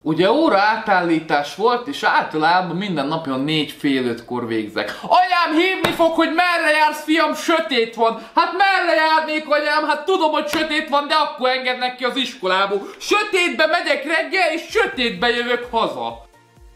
Ugye óra átállítás volt, és általában minden napon 4-4:30-kor végzek. Anyám hívni fog, hogy merre jársz, fiam, sötét van. Hát merre járnék, anyám? Hát tudom, hogy sötét van, de akkor engednek ki az iskolából. Sötétbe megyek reggel, és sötétbe jövök haza.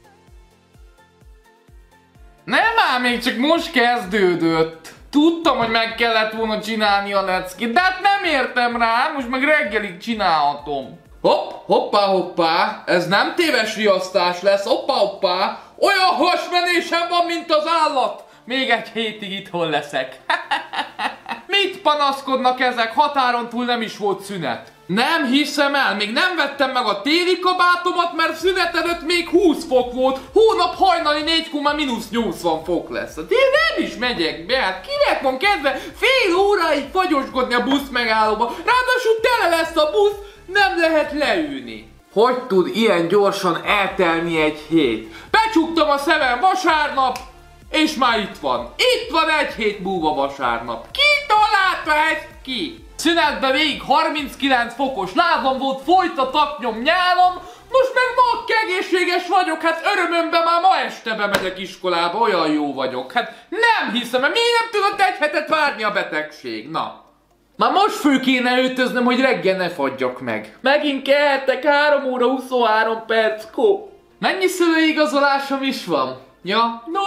Nem ám, még csak most kezdődött. Tudtam, hogy meg kellett volna csinálni a leckét, de hát nem értem rá, most meg reggelig csinálhatom. Hopp, hoppá, hoppá, ez nem téves riasztás lesz, hoppá, hoppá, olyan hasmenésem van, mint az állat. Még egy hétig itthon leszek. Mit panaszkodnak ezek, határon túl nem is volt szünet. Nem hiszem el, még nem vettem meg a téli kabátomat, mert szünet előtt még 20 fok volt, hónap hajnali 4-kor már -80 fok lesz. Hát én nem is megyek be, hát kinek van kedve fél óráig fagyoskodni a busz megállóba, ráadásul tele lesz a busz, nem lehet leülni. Hogy tud ilyen gyorsan eltelni egy hét? Becsuktam a szemem vasárnap, és már itt van. Itt van egy hét múlva vasárnap. Ki találta ezt ki? Szünetben végig 39 fokos lázam volt, folyt a taknyom nyálom, most meg ma egészséges vagyok, hát örömömben már ma este bemegyek iskolába, olyan jó vagyok. Hát nem hiszem, mert miért nem tudott egy hetet várni a betegség, na? Már most fő kéne öltöznöm, hogy reggel ne fagyjak meg. Megint keltek 3 óra 23 perckor. Mennyi szülőigazolásom is van? Ja, 0!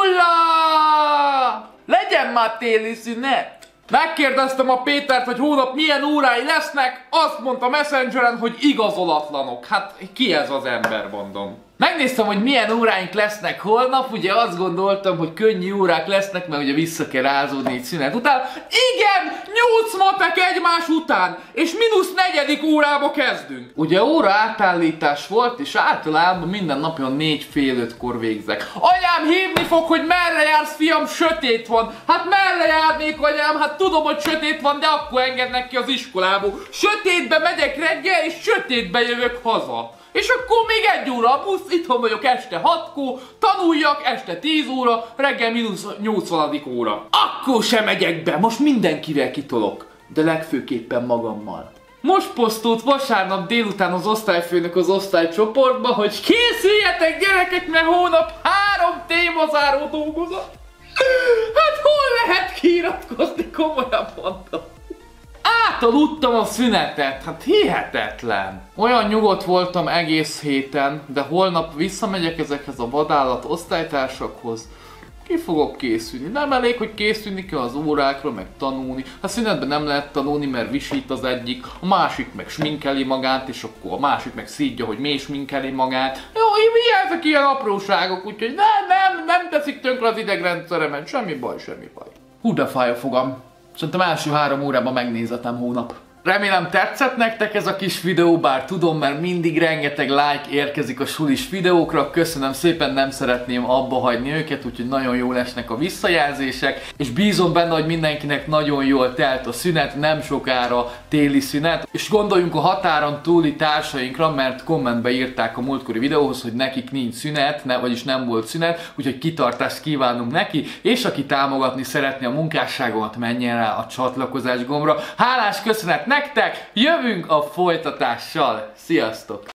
Legyen már téli szünet! Megkérdeztem a Pétert, hogy hónap milyen órái lesznek, azt mondta Messengeren, hogy igazolatlanok. Hát ki ez az ember, mondom. Megnéztem, hogy milyen óráink lesznek holnap, ugye azt gondoltam, hogy könnyű órák lesznek, mert ugye vissza kell rázódni egy szünet után. Igen, 8 matek egymás után, és -4. órába kezdünk. Ugye óra átállítás volt, és általában minden napon 4-4:30-kor végzek. Anyám hívni fog, hogy merre jársz, fiam, sötét van. Hát merre járnék, anyám? Hát tudom, hogy sötét van, de akkor engednek ki az iskolából. Sötétbe megyek reggel, és sötétbe jövök haza. És akkor még 1 óra a busz, itthon vagyok este 6-kor, tanuljak, este 10 óra, reggel -80. óra. Akkor sem megyek be, most mindenkivel kitolok, de legfőképpen magammal. Most posztolt vasárnap délután az osztályfőnök az osztálycsoportba, hogy készüljetek gyerekek, mert hónap 3 témazáró dolgozat. Hát hol lehet kiiratkozni, komolyan mondtam. Átaludtam a szünetet, hát hihetetlen. Olyan nyugodt voltam egész héten, de holnap visszamegyek ezekhez a vadállat osztálytársakhoz. Ki fogok készülni? Nem elég, hogy készülni kell az órákra, meg tanulni. Hát szünetben nem lehet tanulni, mert visít az egyik, a másik meg sminkeli magát, és akkor a másik meg szídja, hogy miért sminkeli magát. Jó, ezek ilyen apróságok, úgyhogy nem teszik tönkre az idegrendszeremet, semmi baj, semmi baj. Hú, de fáj a fogam. Szerintem első 3 órában megnézetem hónap. Remélem tetszett nektek ez a kis videó, bár tudom, mert mindig rengeteg like érkezik a sulis videókra. Köszönöm szépen, nem szeretném abba hagyni őket, úgyhogy nagyon jól esnek a visszajelzések. És bízom benne, hogy mindenkinek nagyon jól telt a szünet, nem sokára téli szünet. És gondoljunk a határon túli társainkra, mert kommentbe írták a múltkori videóhoz, hogy nekik nincs szünet, vagyis nem volt szünet, úgyhogy kitartást kívánunk neki, és aki támogatni szeretné a munkásságomat, menjen rá a csatlakozás gombra. Hálás köszönet nektek, jövünk a folytatással. Sziasztok!